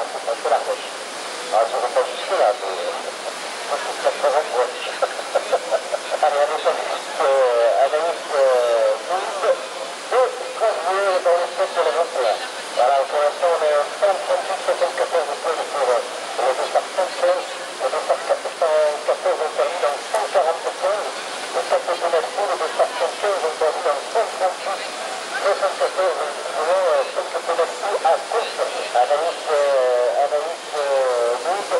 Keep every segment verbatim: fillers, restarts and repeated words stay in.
on fait la roche. Ah, je ne vais pas jusque là, mais moi je trouve que ça va voir. Allez, on est juste euh, Anaïs euh, Mousse et Cosmo dans le set de la vingt et un. Voilà, pour l'instant on est cent trente-huit soixante-quatorze points pour euh, le départ cent seize. Le départ quatorze on termine dans cent quarante-quinze. Le top de Bonassi, le départ cent quinze on termine dans cent trente-huit soixante-quatorze. Vraiment, euh, quelques Bonassi à course. Anaïs, euh, Anaïs euh, Mousse.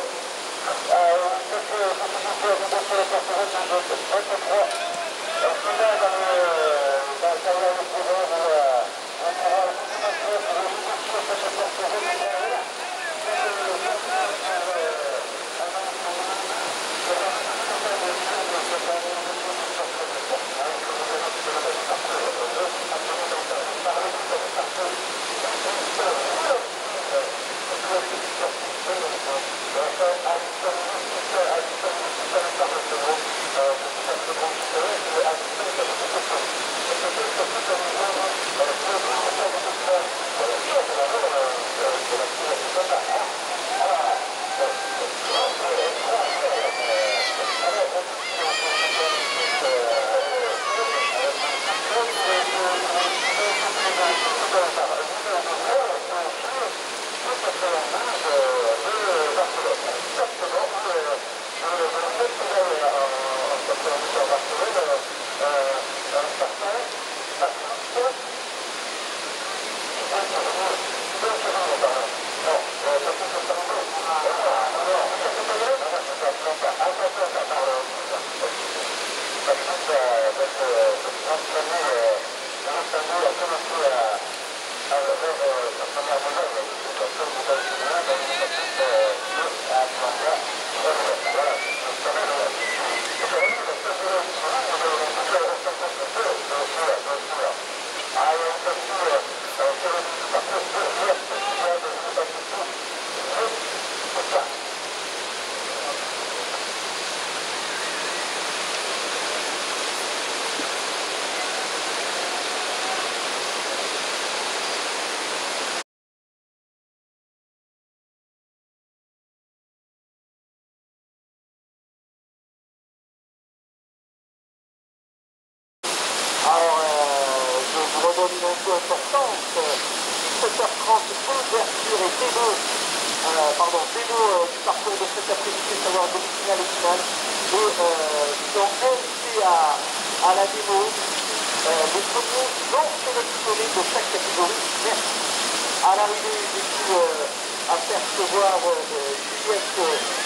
Alors, euh, je vous redonne une info importante. dix-sept heures trente, ouverture et T deux, euh, pardon, T deux euh, du parcours de cet après-midi, à savoir demi-finale et finale. Et euh, ils ont invité à, à la démo euh, les premiers non sélectionnés de chaque catégorie. Merci. À l'arrivée, j'ai pu euh, apercevoir euh, Juliette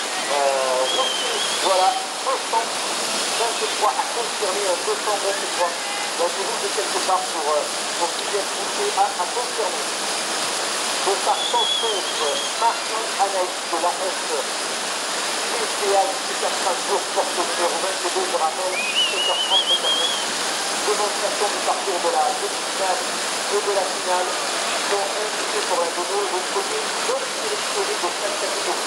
euh, Roussi, voilà, deux cent vingt-trois à confirmer, euh, deux cent vingt-trois. Donc je roule de quelque part pour, euh, pour Juliette Roussi à, à confirmer. De par cent seize, Martin Anaïs de la F P C A jusqu'à Strasbourg, porte au numéro vingt-deux, je rappelle, sept heures trente, sept heures trente. Démonstration du parcours de la demi-finale et de la finale sont invités pour un donner le premier non sélectionné de chaque catégorie.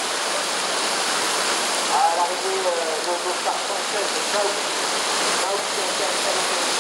À l'arrivée, euh, le départ cent seize, Naoui, Naoui qui est un